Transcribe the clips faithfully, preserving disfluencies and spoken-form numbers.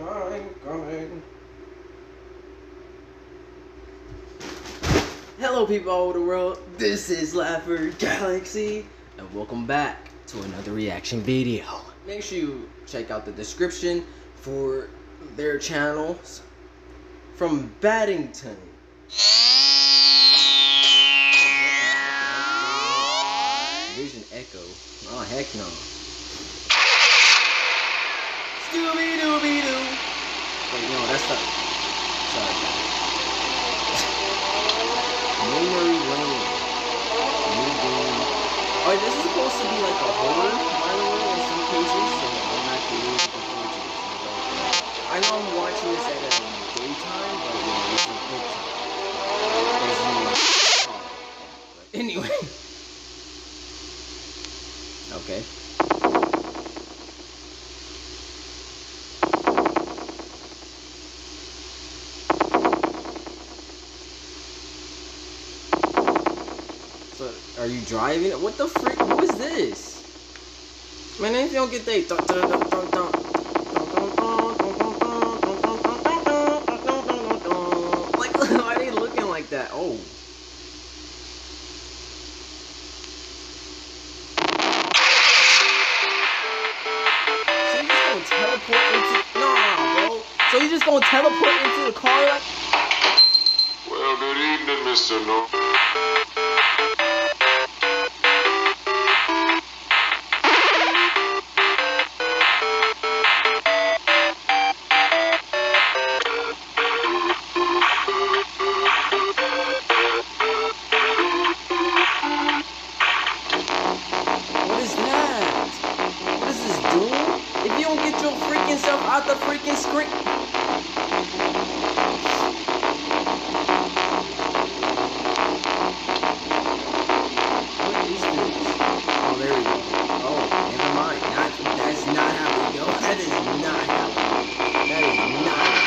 I'm coming. Hello people all over the world, this is Laugher Galaxy, and welcome back to another reaction video. Make sure you check out the description for their channels. From Baddington. Vision Echo. Oh heck no. Scooby Dooby Doo. Wait, no, that's not. Sorry. Memory Lane. New game. Oh, this is supposed to be like a horror, by the way, in some cases, so I'm not really looking forward to this. I know I'm watching this at a daytime, but you know, this is good time. But anyway. Okay. So, are you driving? What the frick? Who is this? Man, if you don't get that. Dun, dun, dun, dun, dun. Like, why are they looking like that? Oh. Teleport into nah, bro. So you just gonna teleport into the car? Like well, good evening, Mister No. What is that? What is this, Doom? If you don't get your freaking self out the freaking screen. What is this? Oh, there we go. Oh, never mind. Not, that's not how we go. That is not how we go. That is not how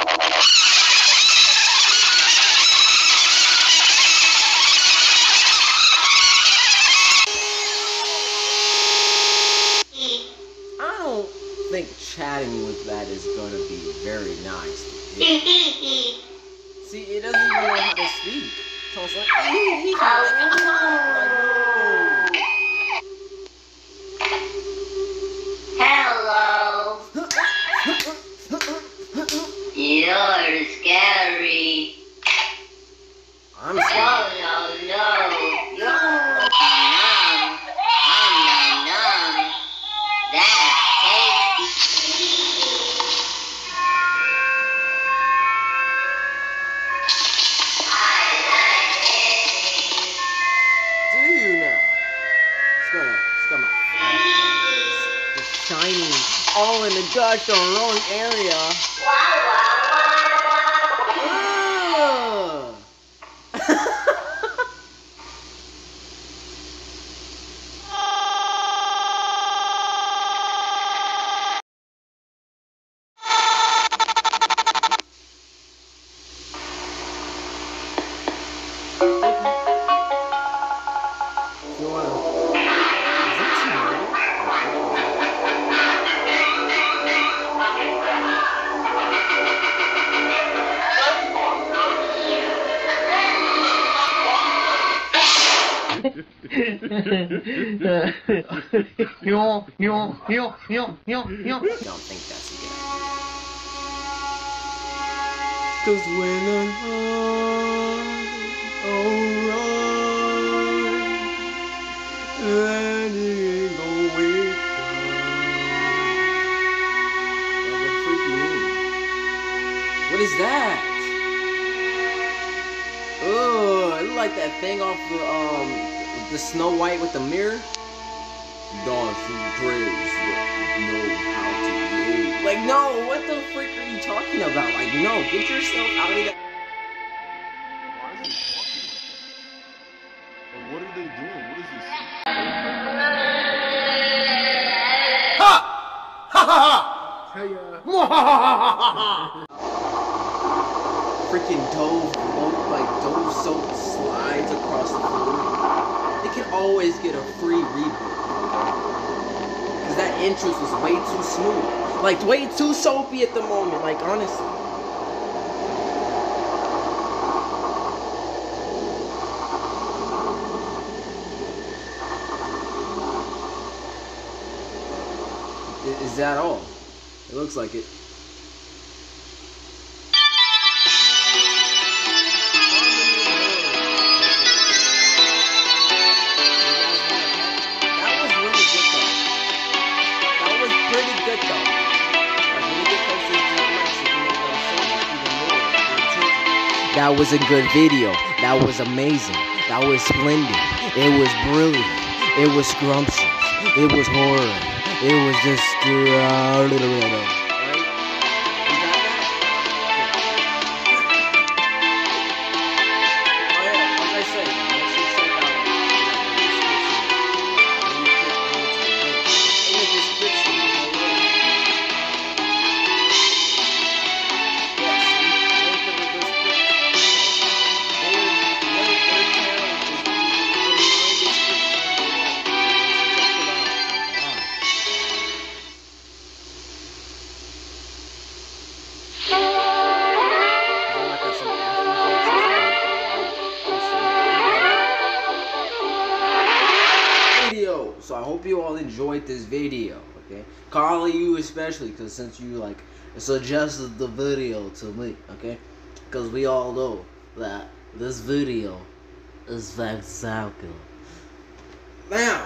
I think chatting with that is going to be very nice. It, see, it doesn't even know how to speak. So it's like, he's like, hello. You're scary. I'm scared. No, no, no. You're numb. I'm not numb. That's shining all in the gosh darn wrong area. You wanna? yo, yo, yo, yo, yo, yo. I don't think that's a good idea. Cause when I'm alright, then it ain't gonna wait. What the freak you mean? What is that? Oh, it look like that thing off the um the Snow White with the mirror. Darcy Graves know how to behave. Like, no, what the freak are you talking about? Like, no, get yourself out of that. Why is he talking? Like, what are they doing? What is this? Ha! Ha ha ha! Freaking Dove, like Dove soap slides across the floor. They can always get a free reboot. Because that entrance was way too smooth. Like, way too soapy at the moment, like, honestly. I- Is that all? It looks like it. That was really good though. That was pretty good though. Like when you get closer to the mics, you can make them sound even more intense. That was a good video. That was amazing. That was splendid. It was brilliant. It was scrumptious. It was horror. It was just uh, little little. Right? You got that? Oh yeah, like I said, make sure you check out in the description. In the description, yes, link in the description. Their link, their channel is in my description. Check it out. Video. So I hope you all enjoyed this video, okay? Carly, you especially, because since you like suggested the video to me, okay? Because we all know that this video is fantastic. Now,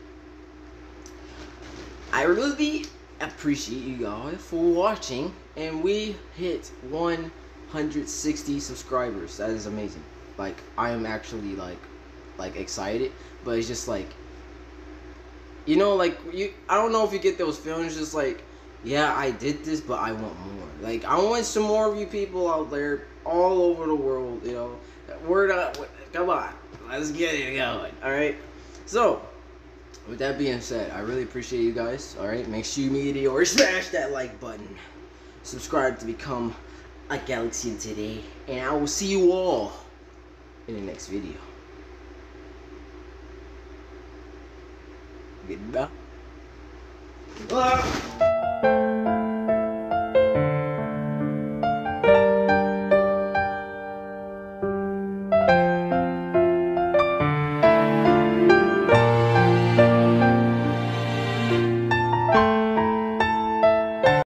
I really appreciate you guys for watching, and we hit one hundred sixty subscribers. That is amazing. Like, I am actually like like excited, but it's just like, you know, like you I don't know if you get those feelings, just like, yeah, I did this, but I want more. Like, I want some more of you people out there all over the world, you know. Word up, come on, let's get it going. All right, so with that being said, I really appreciate you guys. All right, make sure you meteor smash that like button, subscribe to become a Galaxian today, and I will see you all in the next video. Goodbye.